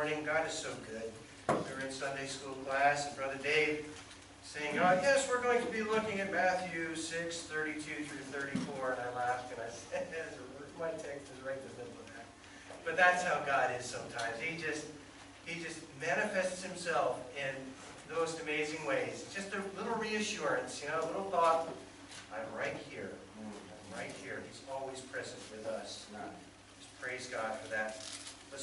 morning. God is so good. We were in Sunday school class, and Brother Dave saying, "Oh, yes, we're going to be looking at Matthew 6:32 through 34." And I laughed, and I said, my text is right in the middle of that. But that's how God is sometimes. He just manifests himself in the most amazing ways. Just a little reassurance, a little thought. I'm right here. I'm right here. He's always present with us. Just praise God for that. But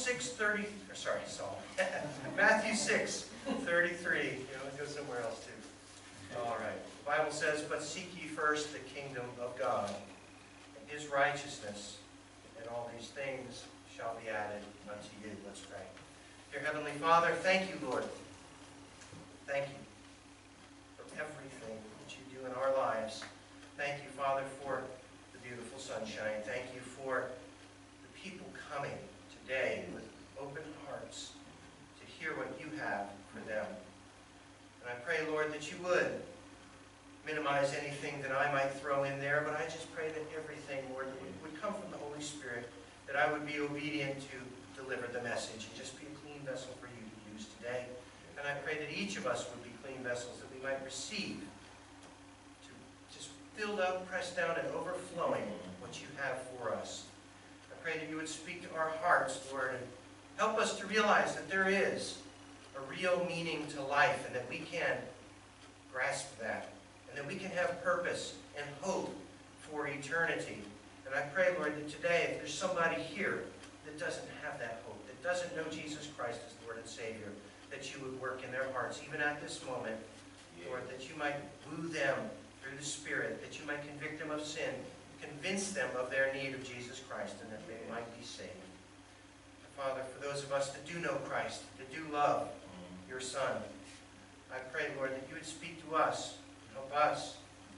Matthew 6:33. Let's go somewhere else too. All right. The Bible says, "But seek ye first the kingdom of God and his righteousness, and all these things shall be added unto you." Let's pray. Dear Heavenly Father, thank you, Lord. Thank you for everything that you do in our lives. Thank you, Father, for the beautiful sunshine. Thank you for the people coming today with open hearts to hear what you have for them. And I pray, Lord, that you would minimize anything that I might throw in there, but I just pray that everything, Lord, would come from the Holy Spirit, that I would be obedient to deliver the message and just be a clean vessel for you to use today. And I pray that each of us would be clean vessels, that we might receive, to just filled up, pressed down, and overflowing what you have for us. I pray that you would speak to our hearts, Lord, and help us to realize that there is a real meaning to life, and that we can grasp that, and that we can have purpose and hope for eternity. And I pray, Lord, that today, if there's somebody here that doesn't have that hope, that doesn't know Jesus Christ as Lord and Savior, that you would work in their hearts, even at this moment, Lord, that you might woo them through the Spirit, that you might convict them of sin, convince them of their need of Jesus Christ, and that they might be saved. Father, for those of us that do know Christ, that do love your Son, I pray, Lord, that you would speak to us, help us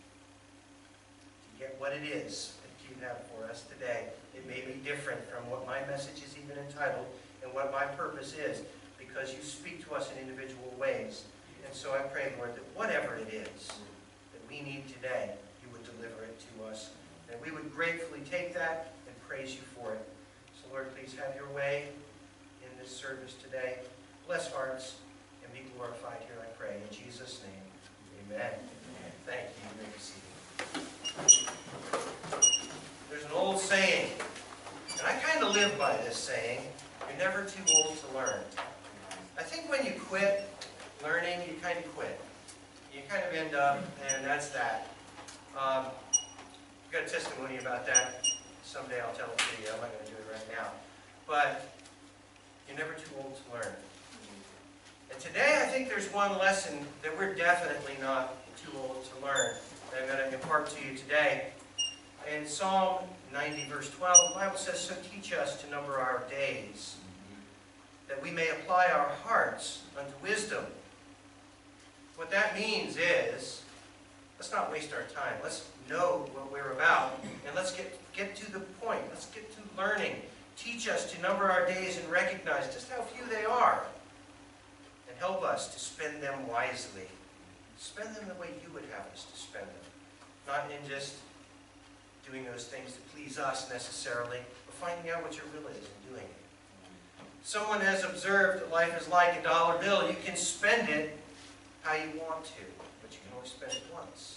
to get what it is that you have for us today. It may be different from what my message is even entitled and what my purpose is, because you speak to us in individual ways. And so I pray, Lord, that whatever it is that we need today, you would deliver it to us. And we would gratefully take that and praise you for it. So, Lord, please have your way in this service today. Bless hearts and be glorified here, I pray. In Jesus' name, amen. Thank you. You may be seated. There's an old saying, and I kind of live by this saying, you're never too old to learn. I think when you quit learning, you kind of quit. You kind of end up, and that's that. I've got a testimony about that. Someday I'll tell it to you. I'm not going to do it right now. But you're never too old to learn. And today I think there's one lesson that we're definitely not too old to learn that I'm going to impart to you today. In Psalm 90, verse 12, the Bible says, "So teach us to number our days, that we may apply our hearts unto wisdom." What that means is, let's not waste our time. Let's know what we're about, and let's get to the point. Let's get to learning. Teach us to number our days and recognize just how few they are, and help us to spend them wisely. Spend them the way you would have us to spend them, not in just doing those things that please us necessarily, but finding out what your will is and doing it. Someone has observed that life is like a dollar bill. You can spend it how you want to, but you can only spend it once.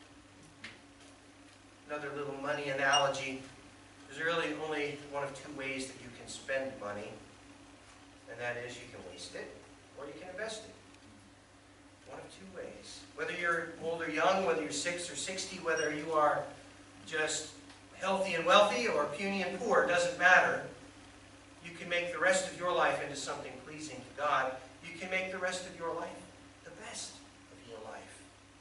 Another little money analogy. There's really only one of two ways that you can spend money, and that is you can waste it or you can invest it. One of two ways. Whether you're old or young, whether you're 6 or 60, whether you are just healthy and wealthy or puny and poor, it doesn't matter. You can make the rest of your life into something pleasing to God. You can make the rest of your life the best of your life.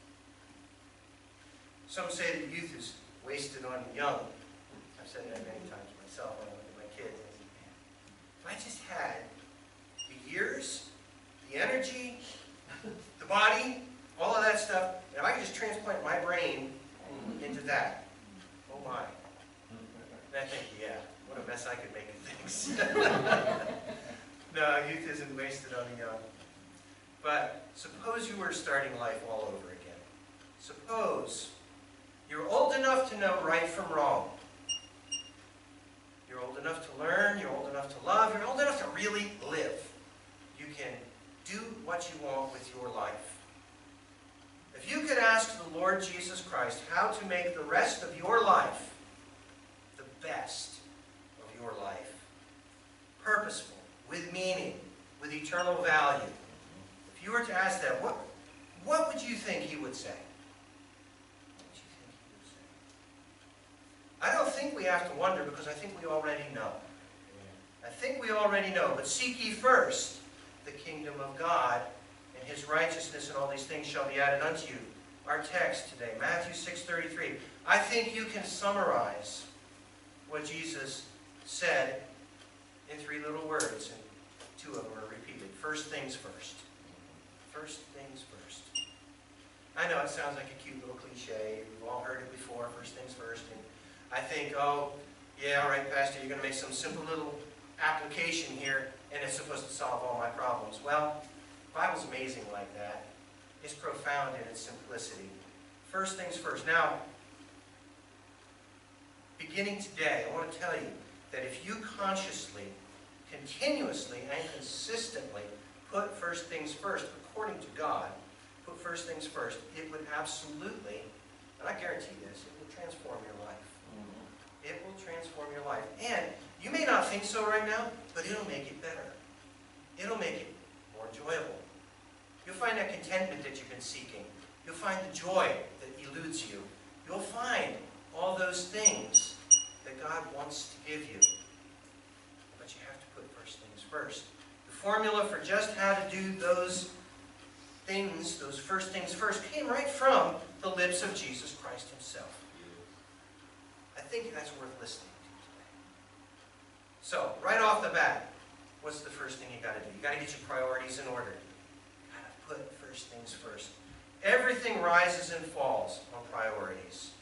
Some say that youth is wasted on the young. I've said that many times myself when I look at my kids. If I just had the years, the energy, the body, all of that stuff, and if I could just transplant my brain into that, oh my. And I think, yeah, what a mess I could make of things. No, youth isn't wasted on the young. But suppose you were starting life all over again. Suppose you're old enough to know right from wrong. You're old enough to learn, you're old enough to love, you're old enough to really live. what you want with your life. If you could ask the Lord Jesus Christ how to make the rest of your life the best of your life, purposeful, with meaning, with eternal value, if you were to ask that, what would you think he would say? What would you think he would say? I don't think we have to wonder, because I think we already know. I think we already know. But seek ye first the kingdom of God, and his righteousness, and all these things shall be added unto you. Our text today, Matthew 6:33. I think you can summarize what Jesus said in 3 little words, and 2 of them are repeated. First things first. First things first. I know it sounds like a cute little cliche. We've all heard it before, first things first. And I think, oh, yeah, all right, Pastor, you're going to make some simple little application here, and it's supposed to solve all my problems. Well, the Bible's amazing like that. It's profound in its simplicity. First things first. Now, beginning today, I want to tell you that if you consciously, continuously, and consistently put first things first, according to God, put first things first, it would absolutely, and I guarantee this, it will transform your life. It will transform your life. And you may not think so right now, but it'll make it better. It'll make it more enjoyable. You'll find that contentment that you've been seeking. You'll find the joy that eludes you. You'll find all those things that God wants to give you. But you have to put first things first. The formula for just how to do those things, those first things first, came right from the lips of Jesus Christ himself. I think that's worth listening to today. So, right off the bat, what's the first thing you got to do? You got to get your priorities in order. You got to put first things first. Everything rises and falls on priorities.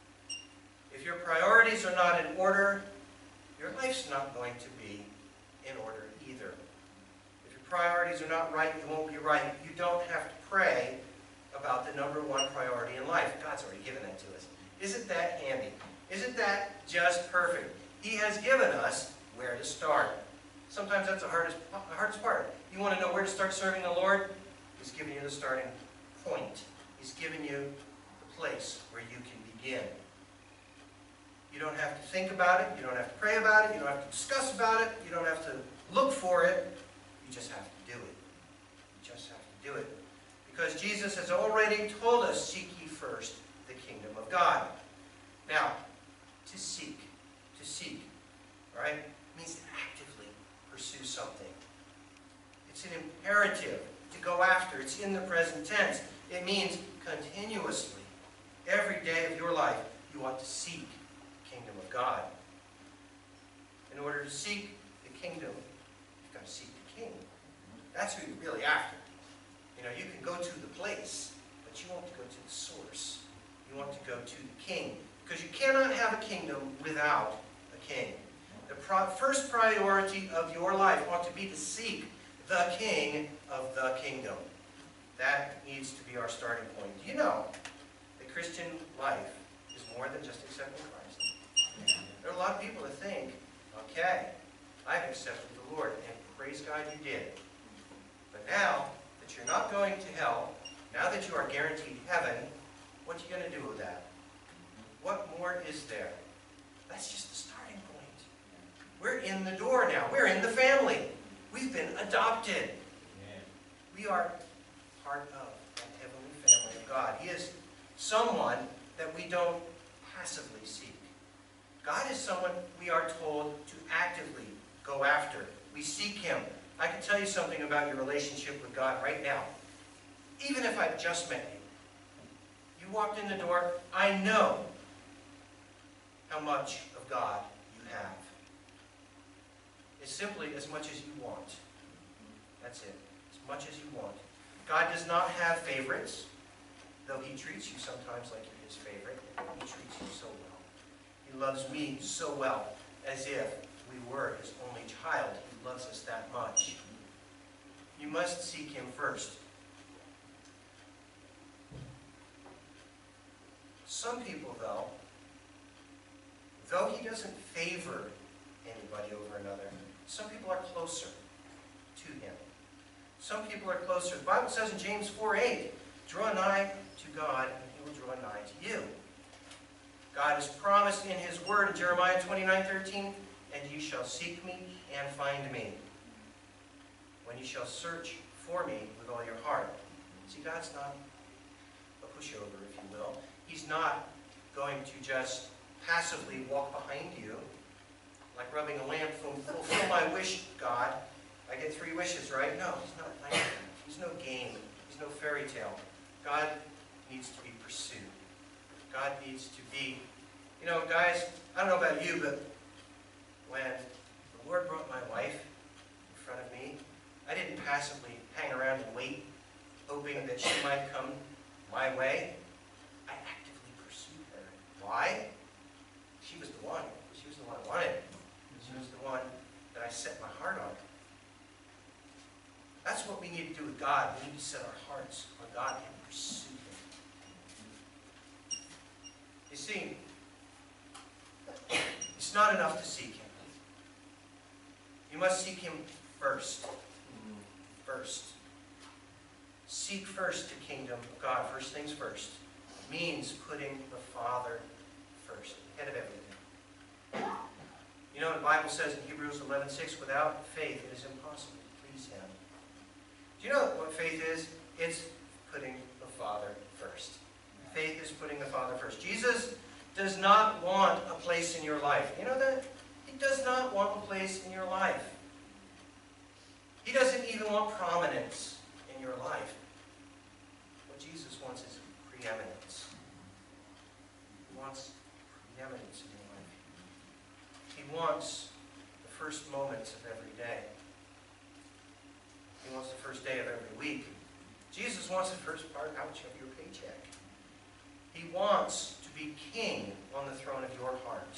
If your priorities are not in order, your life's not going to be in order either. If your priorities are not right, you won't be right. You don't have to pray about the number 1 priority in life. God's already given that to us. Isn't that handy? Isn't that just perfect? He has given us where to start. Sometimes that's the hardest part. You want to know where to start serving the Lord? He's given you the starting point. He's given you the place where you can begin. You don't have to think about it. You don't have to pray about it. You don't have to discuss about it. You don't have to look for it. You just have to do it. You just have to do it. Because Jesus has already told us, seek ye first the kingdom of God. Now, to seek, all right, means to actively pursue something. It's an imperative to go after. It's in the present tense. It means continuously, every day of your life, you want to seek the kingdom of God. In order to seek the kingdom, you've got to seek the king. That's who you're really after. You know, you can go to the place, but you want to go to the source. You want to go to the king. Because you cannot have a kingdom without a king. The first priority of your life ought to be to seek the king of the kingdom. That needs to be our starting point. Do you know that Christian life is more than just accepting Christ? There are a lot of people that think, okay, I've accepted the Lord, and praise God you did. But now that you're not going to hell, now that you are guaranteed heaven, what are you going to do with that? What more is there? That's just the starting point. We're in the door now. We're in the family. We've been adopted. We are part of that heavenly family of God. He is someone that we don't passively seek. God is someone we are told to actively go after. We seek him. I can tell you something about your relationship with God right now. Even if I've just met you. You walked in the door, I know how much of God you have. It's simply as much as you want. That's it. As much as you want. God does not have favorites, though he treats you sometimes like you're his favorite. He treats you so well. He loves me so well, as if we were his only child. He loves us that much. You must seek him first. Some people, though he doesn't favor anybody over another, some people are closer to him. Some people are closer. The Bible says in James 4:8, draw nigh to God, and he will draw nigh to you. God has promised in his word in Jeremiah 29:13, and ye shall seek me and find me, when you shall search for me with all your heart. See, God's not a pushover, if you will. He's not going to just passively walk behind you, like rubbing a lamp, fulfill my wish, God. I get 3 wishes, right? No, he's not like that. He's no game. He's no fairy tale. God needs to be pursued. God needs to be... You know, guys, I don't know about you, but when the Lord brought my wife in front of me, I didn't passively hang around and wait, hoping that she might come my way. I actively pursued her. Why? She was the one. She was the one I wanted. She was the one that I set my heart on. That's what we need to do with God. We need to set our hearts on God and pursue him. You see, it's not enough to seek him. You must seek him first. First. Seek first the kingdom of God. First things first. It means putting the Father first, ahead of everything. You know, the Bible says in Hebrews 11:6, without faith it is impossible to please him. Do you know what faith is? It's putting the Father first. Faith is putting the Father first. Jesus does not want a place in your life. You know that? He does not want a place in your life. He doesn't even want prominence in your life. What Jesus wants is preeminence. He wants preeminence in your life. He wants the first moments of every day. He wants the first day of every week. Jesus wants the first part of your paycheck. He wants to be king on the throne of your heart.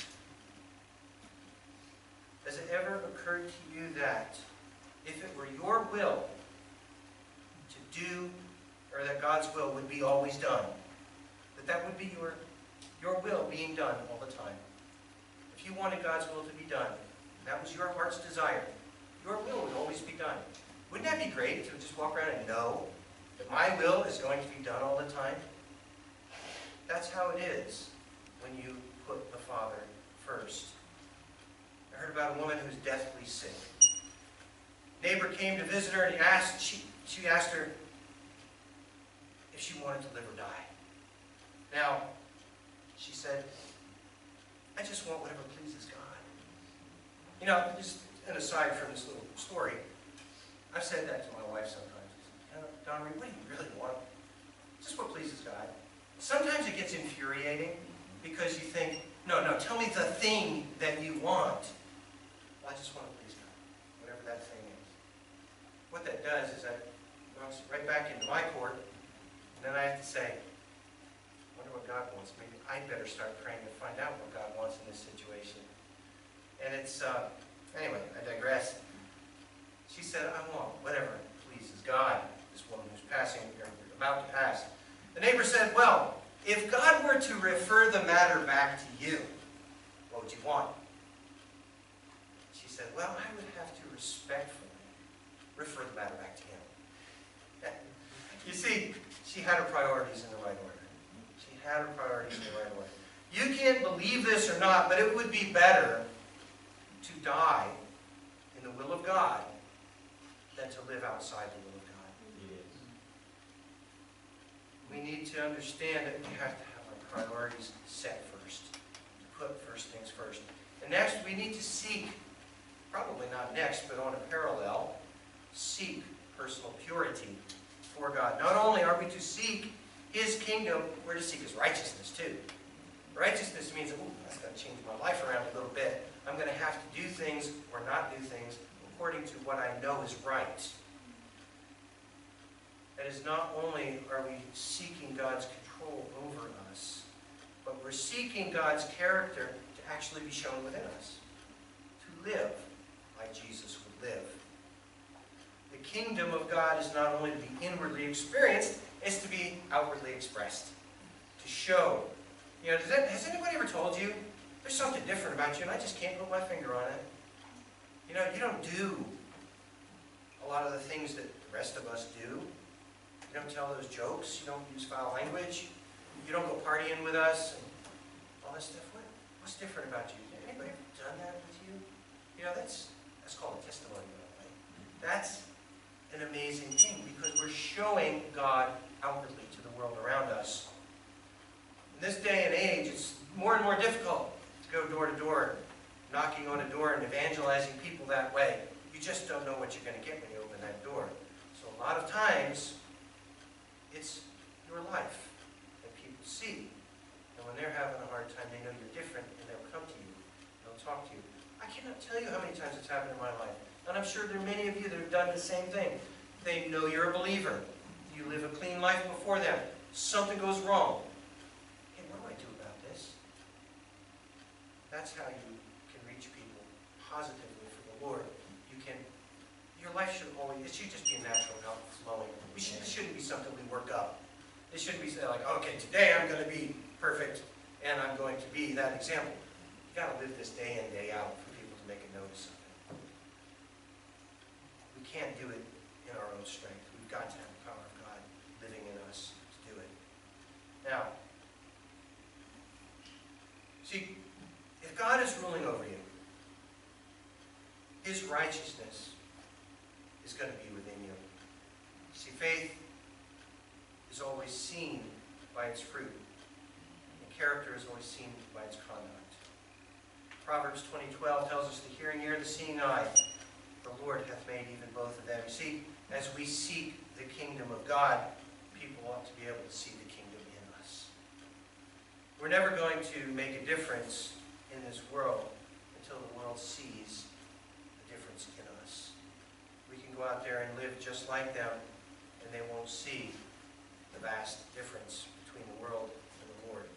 Has it ever occurred to you that if it were your will to do, or that God's will would be always done, that would be your will being done all the time? If you wanted God's will to be done, that was your heart's desire, your will would always be done. Wouldn't that be great to just walk around and know that my will is going to be done all the time? That's how it is when you put the Father first. I heard about a woman who's deathly sick. Neighbor came to visit her and she asked her if she wanted to live or die. Now, she said, I just want whatever pleases God. You know, just an aside from this little story, I've said that to my wife sometimes. You know, Donna, what do you really want? Just what pleases God. Sometimes it gets infuriating because you think, no, tell me the thing that you want. Well, I just want to please God, whatever that thing is. What that does is that knocks it right back into my court, and then I have to say, I wonder what God wants. Maybe I'd better start praying to find out what God wants in this situation. And it's, anyway, I digress. She said, I want whatever pleases God, this woman who's passing, or about to pass. The neighbor said, well, if God were to refer the matter back to you, what would you want? She said, well, I would have to respectfully refer the matter back to him. You see, she had her priorities in the right order. She had her priorities in the right order. You can't believe this or not, but it would be better to die in the will of God than to live outside the will of God. We need to understand that we have to have our priorities set first. To put first things first. And next, we need to seek, probably not next, but on a parallel, seek personal purity for God. Not only are we to seek his kingdom, we're to seek his righteousness too. Righteousness means, ooh, that's going to change my life around a little bit. I'm going to have to do things or not do things according to what I know is right. That is, not only are we seeking God's control over us, but we're seeking God's character to actually be shown within us. To live like Jesus would live. The kingdom of God is not only to be inwardly experienced, it's to be outwardly expressed. To show. You know, has anybody ever told you, there's something different about you and I just can't put my finger on it? You know, you don't do a lot of the things that the rest of us do. You don't tell those jokes. You don't use foul language. You don't go partying with us and all this stuff. What's different about you? Anybody ever done that with you? You know, that's called a testimony, right? That's an amazing thing because we're showing God outwardly to the world around us. In this day and age, it's more and more difficult to go door to door, knocking on a door and evangelizing people that way. You just don't know what you're going to get when you open that door. So a lot of times, it's your life that people see. And when they're having a hard time, they know you're different, and they'll come to you. They'll talk to you. I cannot tell you how many times it's happened in my life. And I'm sure there are many of you that have done the same thing. They know you're a believer. You live a clean life before them. Something goes wrong. Hey, what do I do about this? That's how you can reach people positively for the Lord. Your life should always, it should just be a natural outflowing. This shouldn't be something we work up. It shouldn't be like, okay, today I'm going to be perfect and I'm going to be that example. You've got to live this day in, day out for people to make a notice of it. We can't do it in our own strength. We've got to have the power of God living in us to do it. Now, see, if God is ruling over you, His righteousness is going to be within you. See, faith is always seen by its fruit. And character is always seen by its conduct. Proverbs 20:12 tells us, the hearing ear, the seeing eye, the Lord hath made even both of them. You see, as we seek the kingdom of God, people ought to be able to see the kingdom in us. We're never going to make a difference in this world until the world sees the difference in us. We can go out there and live just like them, and they won't see the vast difference between the world and the Lord.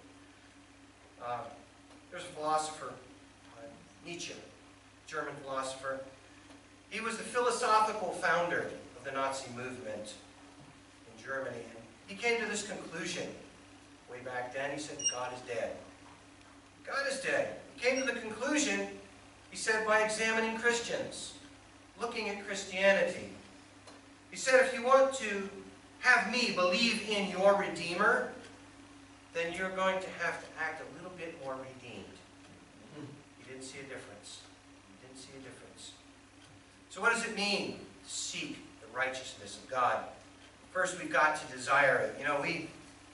There's a philosopher, Nietzsche, German philosopher. He was the philosophical founder of the Nazi movement in Germany. And he came to this conclusion way back then. He said, God is dead. God is dead. He came to the conclusion, he said, by examining Christians, looking at Christianity. He said, if you want to have me believe in your Redeemer, then you're going to have to act a little bit more redeemed. He didn't see a difference. He didn't see a difference. So what does it mean to seek the righteousness of God? First, we've got to desire it. You know, we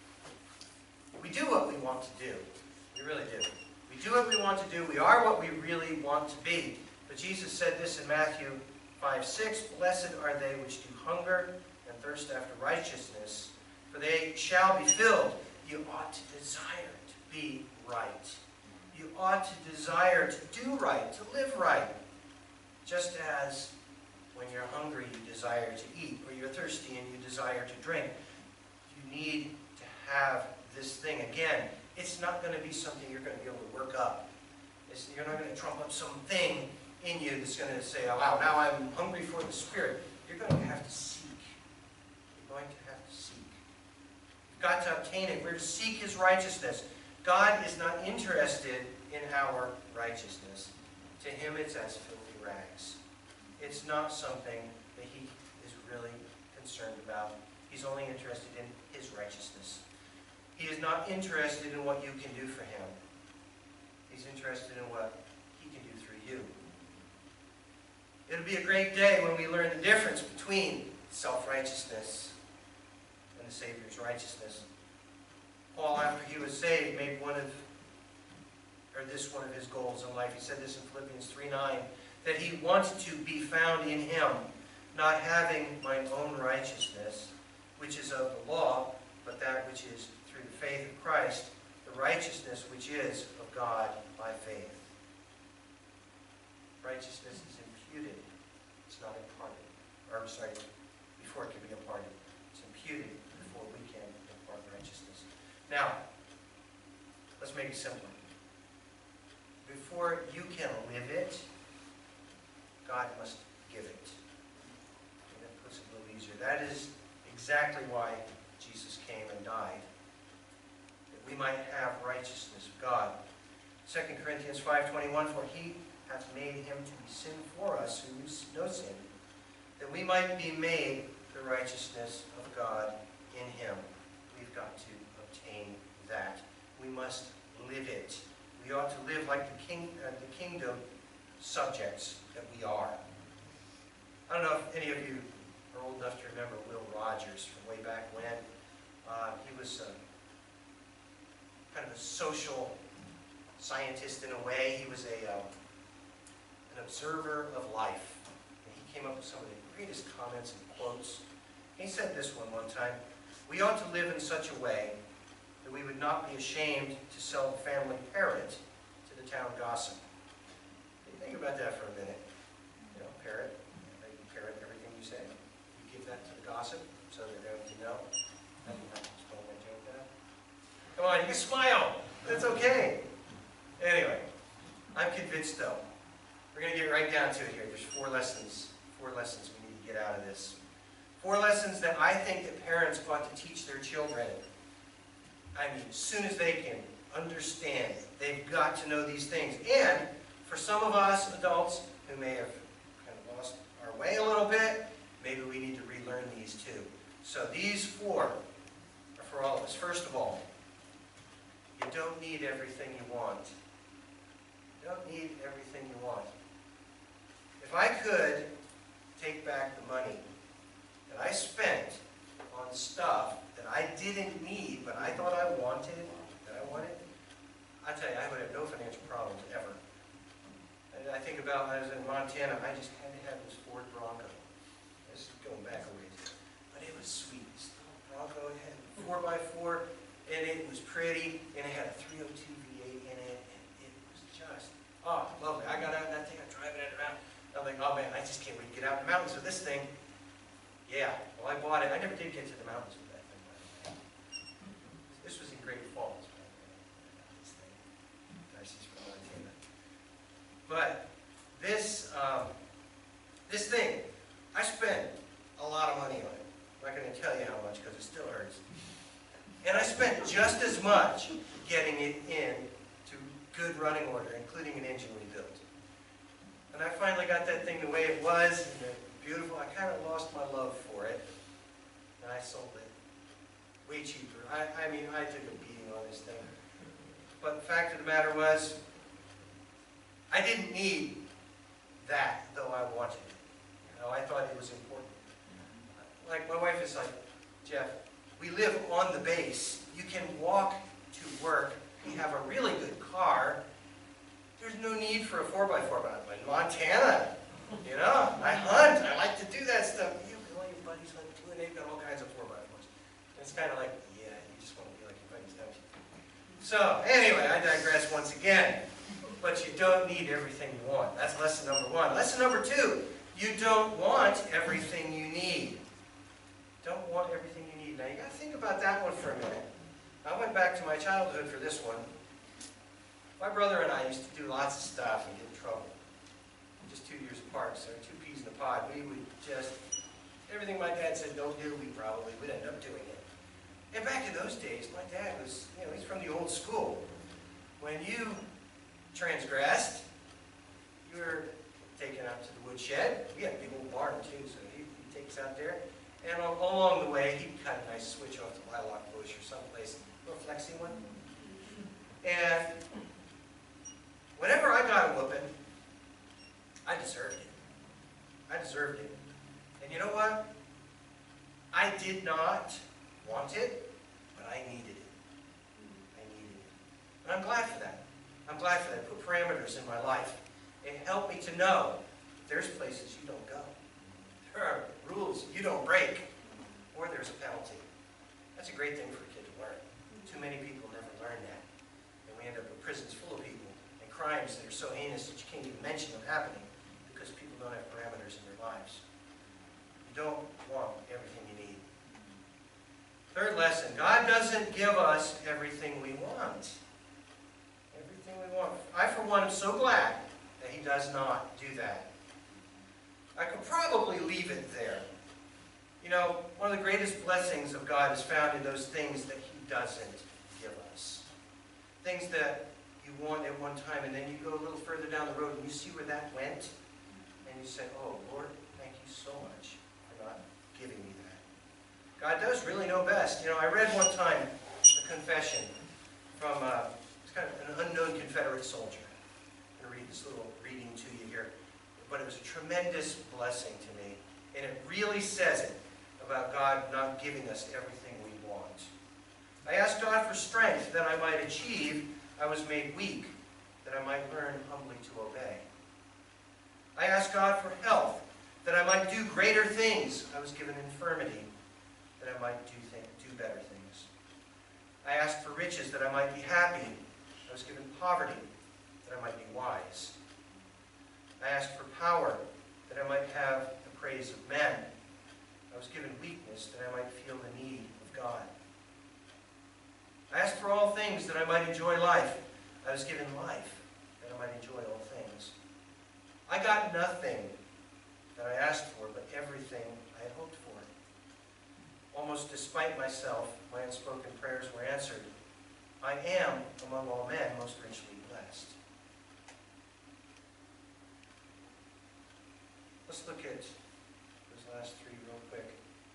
do what we want to do. We really do. We do what we want to do. We are what we really want to be. But Jesus said this in Matthew 5:6, blessed are they which do hunger and thirst after righteousness, for they shall be filled. You ought to desire to be right. You ought to desire to do right, to live right. Just as when you're hungry, you desire to eat, or you're thirsty and you desire to drink. You need to have this thing. Again, it's not going to be something you're going to be able to work up. You're not going to trump up something in you that's going to say, oh, wow, now I'm hungry for the Spirit. You're going to have to seek. You're going to have to seek. You've got to obtain it. We're to seek His righteousness. God is not interested in our righteousness. To Him, it's as filthy rags. It's not something that He is really concerned about. He's only interested in His righteousness. He is not interested in what you can do for Him. He's interested in what He can do through you. It'll be a great day when we learn the difference between self-righteousness and the Savior's righteousness. Paul, after he was saved, made one of his goals in life. He said this in Philippians 3:9, that he wanted to be found in Him, not having mine own righteousness, which is of the law, but that which is through the faith of Christ, the righteousness which is of God by faith. Righteousness is imputed. It's not imparted. Or, I'm sorry, before it can be imparted. It's imputed before we can impart righteousness. Now, let's make it simpler. Before you can live it, God must give it. And that puts it a little easier. That is exactly why Jesus came and died. That we might have righteousness of God. 2 Corinthians 5:21, for He hath made Him to be sin for us who knew no sin, that we might be made the righteousness of God in him. We've got to obtain that. We must live it. We ought to live like the kingdom subjects that we are. I don't know if any of you are old enough to remember Will Rogers from way back when. He was kind of a social scientist in a way. He was an observer of life. And he came up with some of the greatest comments and quotes. He said this one time, "We ought to live in such a way that we would not be ashamed to sell the family parrot to the town gossip." Think about that for a minute. You know, parrot, they parrot everything you say. You give that to the gossip so they're going to know. Come on, you can smile. That's okay. Anyway, I'm convinced though. We're going to get right down to it here. There's four lessons we need to get out of this. 4 lessons that I think that parents ought to teach their children. I mean, as soon as they can understand, they've got to know these things. And for some of us adults who may have kind of lost our way a little bit, maybe we need to relearn these too. So these 4 are for all of us. First of all, you don't need everything you want. You don't need everything you want. If I could take back the money that I spent on stuff that I didn't need, but I thought I wanted, I tell you, I would have no financial problems ever. And I think about when I was in Montana, I just had to have this Ford Bronco. This is going back a ways. But it was sweet. This little Bronco, it had 4x4, and it was pretty, and it had a 302 V8 in it, and it was just, oh, lovely. I got out in that thing, I'm driving it around. I'm like, oh man, I just can't wait to get out in the mountains with this thing. Yeah, well, I bought it. I never did get to the mountains with that thing, by the way. This was in Great Falls, by the way. This thing. Darcy's from Montana. But this thing, I spent a lot of money on it. I'm not going to tell you how much because it still hurts. And I spent just as much getting it in to good running order, including an engine rebuild. And I finally got that thing the way it was, and beautiful. I kind of lost my love for it, and I sold it way cheaper. I mean, I took a beating on this thing. But the fact of the matter was, I didn't need that, though I wanted it. You know, I thought it was important. Like, my wife is like, Jeff, we live on the base. You can walk to work. We have a really good car. There's no need for a 4x4, but I'm in Montana. You know, I hunt. I like to do that stuff. Yeah, but all your buddies hunt too, and they've got all kinds of 4x4s. And it's kind of like, yeah, you just want to be like your buddies, don't you? So, anyway, I digress once again. But you don't need everything you want. That's lesson number 1. Lesson number 2, you don't want everything you need. Don't want everything you need. Now, you got to think about that one for a minute. I went back to my childhood for this one. My brother and I used to do lots of stuff and get in trouble. Just 2 years apart, so 2 peas in a pod. We would just, everything my dad said don't do, we probably would end up doing it. And back in those days, my dad was, you know, he's from the old school. When you transgressed, you were taken out to the woodshed. We had a big old barn too, so he'd take us out there. And along the way, he'd cut a nice switch off the lilac bush or someplace, a little flexy one. And whenever I got a whooping, I deserved it. I deserved it. And you know what? I did not want it, but I needed it. I needed it. And I'm glad for that. I'm glad for that. It put parameters in my life. It helped me to know there's places you don't go. There are rules you don't break, or there's a penalty. That's a great thing for a kid to learn. Too many people never learn that. And we end up with prisons full of people and crimes that are so heinous that you can't even mention them happening because people don't have parameters in their lives. You don't want everything you need. 3rd lesson, God doesn't give us everything we want. Everything we want. I, for one, am so glad that He does not do that. I could probably leave it there. You know, one of the greatest blessings of God is found in those things that He doesn't give us. Things that you want at one time, and then you go a little further down the road and you see where that went, and you say, oh, Lord, thank you so much for not giving me that. God does really know best. I read one time a confession from it's kind of an unknown Confederate soldier. I'm going to read this little reading to you here. But it was a tremendous blessing to me. And it really says it about God not giving us everything we want. I asked God for strength that I might achieve. I was made weak, that I might learn humbly to obey. I asked God for health, that I might do greater things. I was given infirmity, that I might do better things. I asked for riches, that I might be happy. I was given poverty, that I might be wise. I asked for power, that I might have the praise of men. I was given weakness, that I might feel the need of God. I asked for all things, that I might enjoy life. I was given life, that I might enjoy all things. I got nothing that I asked for, but everything I had hoped for. Almost despite myself, my unspoken prayers were answered. I am, among all men, most richly blessed. Let's look at those last three real quick.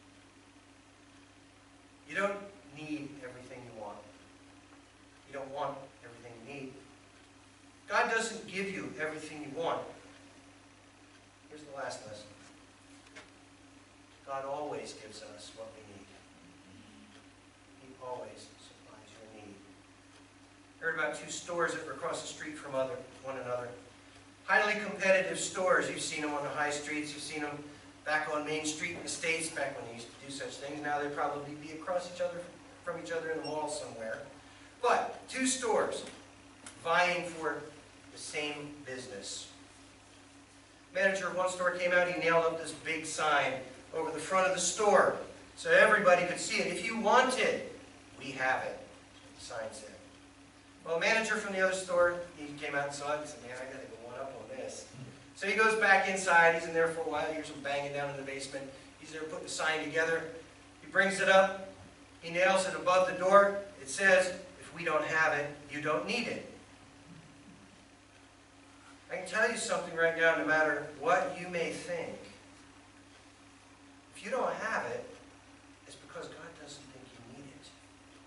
You don't need everything you want. You don't want everything you need. God doesn't give you everything you want. Here's the last lesson. God always gives us what we need. He always supplies your need. I heard about two stores that were across the street from one another. Highly competitive stores. You've seen them on the high streets. You've seen them back on Main Street in the States, back when they used to do such things. Now they'd probably be across from each other in the mall somewhere. But two stores vying for the same business. Manager of one store came out. He nailed up this big sign over the front of the store so everybody could see it. If you want it, we have it, the sign said. Well, a manager from the other store, he came out and saw it and said, man, I got to go one up on this. So he goes back inside. He's in there for a while. He hears some banging down in the basement. He's there putting the sign together. He brings it up. He nails it above the door. It says, if we don't have it, you don't need it. I can tell you something right now, no matter what you may think. If you don't have it, it's because God doesn't think you need it.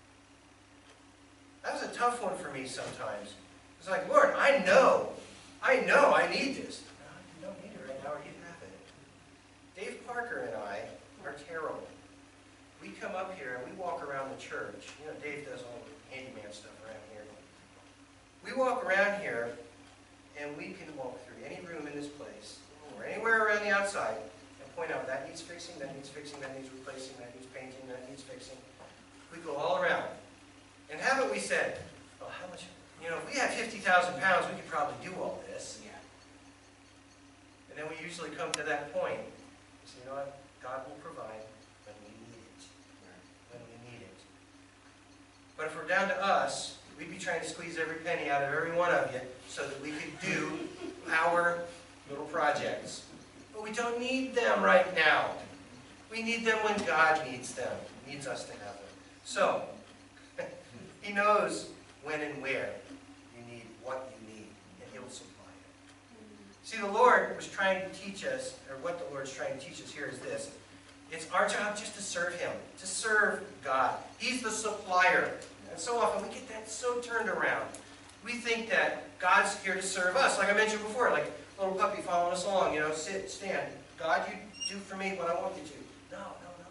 That was a tough one for me sometimes. It's like, Lord, I know I need this. No, you don't need it right now, or you'd have it. Dave Parker and I are terrible. We come up here and we walk around the church. Dave does all the handyman stuff around here. We walk around here and we can walk through any room in this place, or anywhere around the outside, and point out that needs fixing, that needs fixing, that needs replacing, that needs painting, that needs fixing. We go all around. And haven't we said, well, how much, if we had 50,000 pounds, we could probably do all this. Yeah. And then we usually come to that point. We say, you know what? God will provide when we need it. When we need it. But if we're down to us, we'd be trying to squeeze every penny out of every one of you so that we could do our little projects. But we don't need them right now. We need them when God needs them. He needs us to have them. So, He knows when and where you need what you need, and He will supply it. See, the Lord was trying to teach us, or what the Lord's trying to teach us here is this. It's our job just to serve Him, to serve God. He's the supplier. And so often we get that so turned around. We think that God's here to serve us. Like I mentioned before, like a little puppy following us along, sit, stand. God, you do for me what I want you to. No.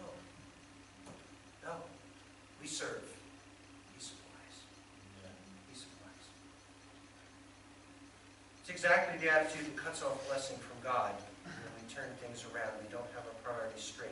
No. We serve. He supplies. He supplies. It's exactly the attitude that cuts off blessing from God when we turn things around. We don't have our priorities straight.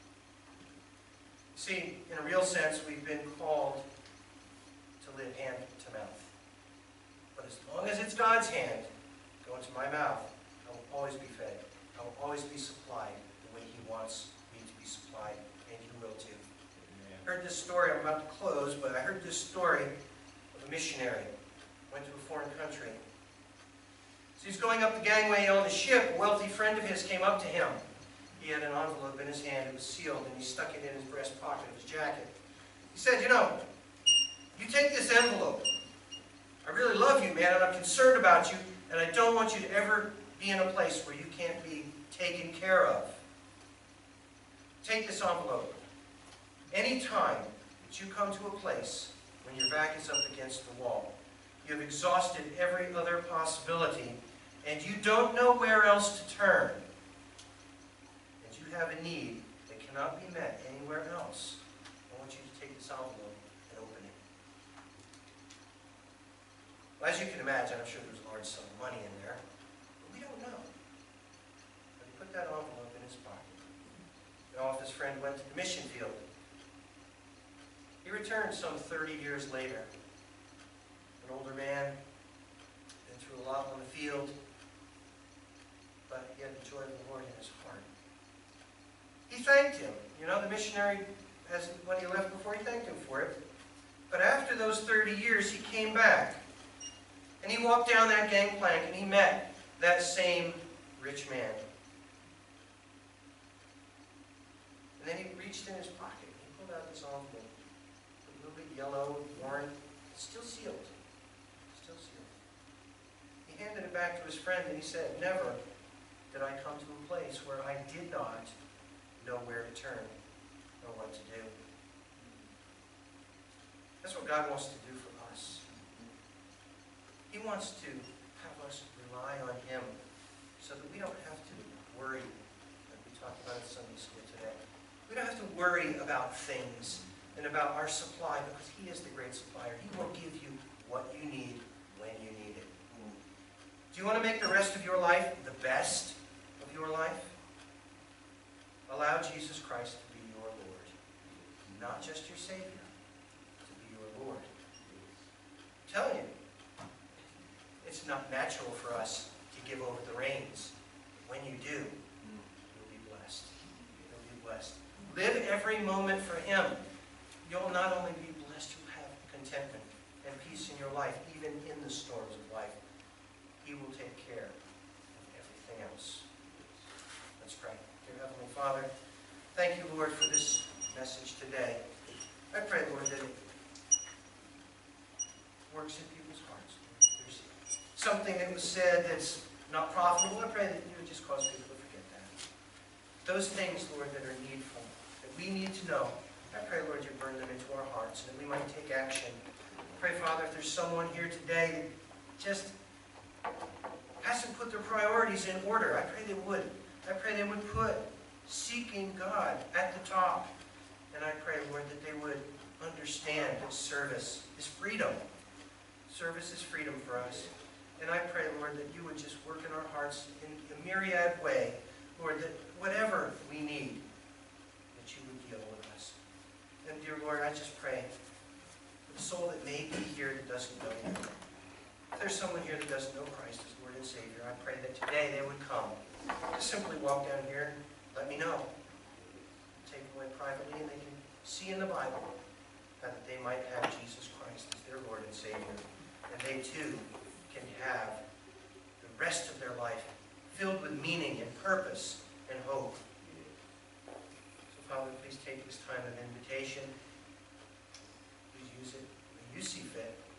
See, in a real sense, we've been called to live hand to mouth. But as long as it's God's hand going to my mouth, I will always be fed. I will always be supplied the way He wants me to be supplied, and He will too. I heard this story, I'm about to close, but I heard this story of a missionary. Went to a foreign country. So he's going up the gangway on the ship. A wealthy friend of his came up to him. He had an envelope in his hand. It was sealed, and he stuck it in his breast pocket of his jacket. He said, you take this envelope. I really love you, man, and I'm concerned about you, and I don't want you to ever be in a place where you can't be taken care of. Take this envelope. Any time that you come to a place when your back is up against the wall, you have exhausted every other possibility, and you don't know where else to turn, and you have a need that cannot be met anywhere else, I want you to take this envelope and open it. Well, as you can imagine, I'm sure there's a large sum of money in there, but we don't know. But he put that envelope in his pocket. And off his friend went to the mission field. He returned some 30 years later. An older man, been through a lot on the field, but he had the joy of the Lord in his heart. He thanked him. You know, the missionary, when he left before, he thanked him for it. But after those 30 years, he came back. And he walked down that gangplank and he met that same rich man. And then he reached in his pocket. He pulled out this envelope. A little bit yellow, worn, still sealed. Still sealed. He handed it back to his friend and he said, "Never did I come to a place where I did not know where to turn or what to do." That's what God wants to do for us. He wants to have us rely on Him so that we don't have to worry, like we talked about at Sunday school today. We don't have to worry about things and about our supply because He is the great supplier. He will give you what you need when you need it. Do you want to make the rest of your life the best of your life? Allow Jesus Christ to be your Lord. Not just your Savior, to be your Lord. I'm telling you, it's not natural for us to give over the reins. When you do, you'll be blessed. You'll be blessed. Live every moment for Him. You'll not only be blessed, you'll have contentment and peace in your life, even in the storms of life. He will take care of everything else. Let's pray. Dear Heavenly Father, thank you, Lord, for this message today. I pray, Lord, that it works in people's hearts. There's something that was said that's not profitable. I pray that you would just cause people to forget that. Those things, Lord, that are needful, that we need to know, I pray, Lord, you burn them into our hearts and that we might take action. I pray, Father, if there's someone here today that just hasn't put their priorities in order, I pray they would. I pray they would put seeking God at the top. And I pray, Lord, that they would understand that service is freedom. Service is freedom for us. And I pray, Lord, that you would just work in our hearts in a myriad way. Lord, that whatever we need, that you would deal with us. And dear Lord, I just pray for the soul that may be here that doesn't know you. If there's someone here that doesn't know Christ as Lord and Savior, I pray that today they would come. Just simply walk down here and let me know. Take it away privately and they can see in the Bible that they might have Jesus Christ as their Lord and Savior. And they too can have the rest of their life filled with meaning and purpose and hope. So Father, please take this time of invitation. Please use it when you see fit.